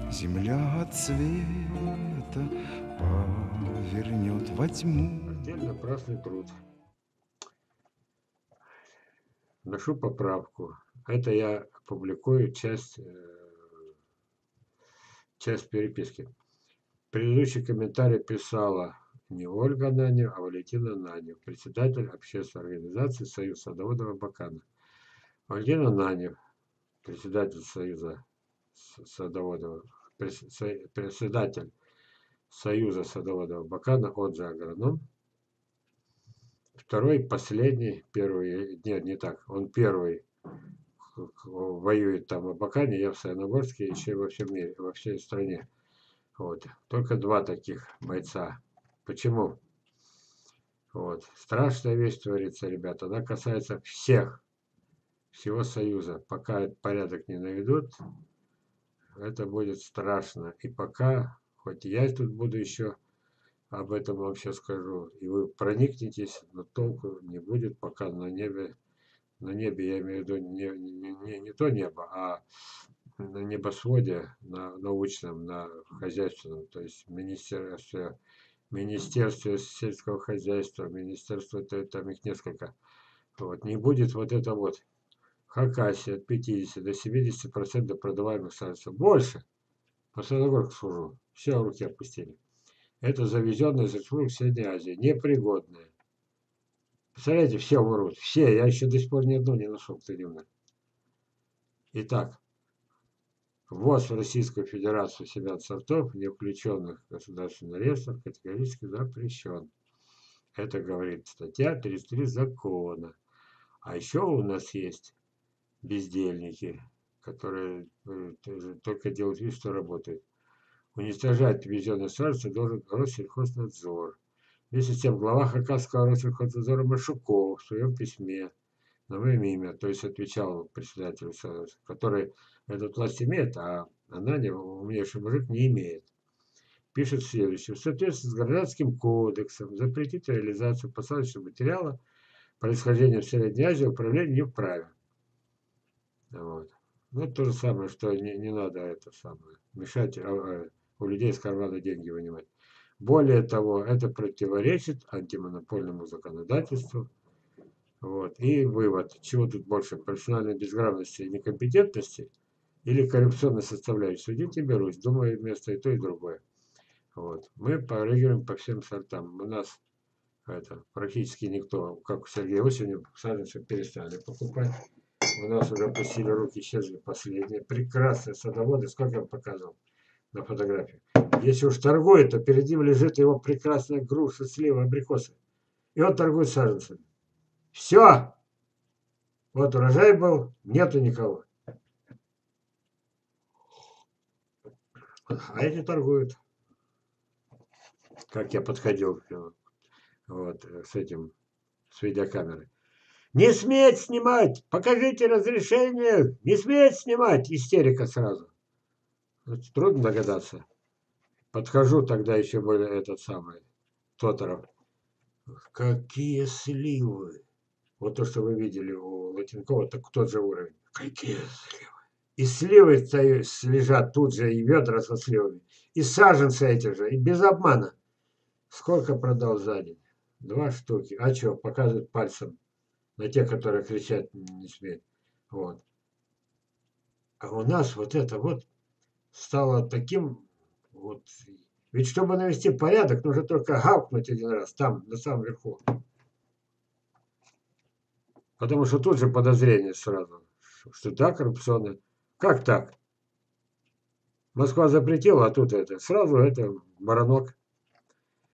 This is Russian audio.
Земля от света повернет во тьму. Раздельно напрасный труд. Вношу поправку. Это я публикую часть переписки. Предыдущий комментарий писала не Ольга Ананьева, а Валентина Ананьева, председатель общественной организации «Союз садоводов Абакана». Валентин Ананьев, председатель Союза садоводов, председатель Союза садоводов Абакана, он же агроном. Второй, последний, первый, нет, не так, он первый воюет там в Абакане, я в Саяногорске, еще и во всем мире, во всей стране. Вот. Только два таких бойца. Почему? Вот. Страшная вещь творится, ребята. Она касается всех, всего Союза. Пока этот порядок не наведут, это будет страшно. И пока, хоть я тут буду еще об этом вам все скажу, и вы проникнетесь, но толку не будет, пока на небе, я имею в виду не то небо, а на небосводе, на научном, на хозяйственном, то есть Министерство сельского хозяйства, министерство, там их несколько. Вот. Не будет вот это вот Хакасия от 50 до 70% продаваемых саженцев. Больше. По Саяногорску служу. Все руки опустили. Это завезенное из республик Средней Азии. Непригодное. Представляете, все умрут. Все. Я еще до сих пор ни одного не нашел, кто не умер. Итак, ввоз в Российскую Федерацию семян сортов, не включенных в государственный реестр, категорически запрещен. Это говорит статья 33 закона. А еще у нас есть бездельники, которые только делают вид, что работают. Уничтожать ввезенные саженцы должен Россельхознадзор. Вместе с тем глава Хакасского Россельхознадзора Машуков в своем письме на мое имя, то есть отвечал председателю, который эту власть имеет, а Ананьев, умнейший мужик, не имеет. Пишет следующее. В соответствии с Гражданским кодексом запретить реализацию посадочного материала происхождения в Средней Азии управление не вправе. Вот. Ну, это то же самое, что не надо это самое, мешать у людей из кармана деньги вынимать. Более того, это противоречит антимонопольному законодательству. Вот. И вывод, чего тут больше, профессиональной безграмотности и некомпетентности или коррупционной составляющей. Судить не берусь, думаю, вместо и то, и другое. Вот. Мы проигрываем по всем сортам. У нас это практически никто, как у Сергея Осенева, саженцы перестали покупать. У нас уже опустили руки, исчезли последние. Прекрасные садоводы, сколько я вам показывал на фотографии. Если уж торгует, то перед ним лежит его прекрасная груша, слива, абрикосы. И он торгует саженцами. Все! Вот урожай был, нету никого. А эти торгуют. Как я подходил вот, с видеокамерой. Не сметь снимать! Покажите разрешение! Не сметь снимать! Истерика сразу. Трудно догадаться. Подхожу тогда еще более этот самый Тоторов. Какие сливы! Вот то, что вы видели у Латинкова, так тот же уровень. Какие сливы! И сливы лежат тут же, и ведра со сливами. И саженцы эти же, и без обмана. Сколько продал за день? 2 штуки. А что, показывают пальцем на тех, которые кричать не смеют. Вот. А у нас вот это вот стало таким вот. Ведь чтобы навести порядок, нужно только гавкнуть один раз там, на самом верху. Потому что тут же подозрение сразу, что да, коррупционное. Как так? Москва запретила, а тут это. Сразу это баранок.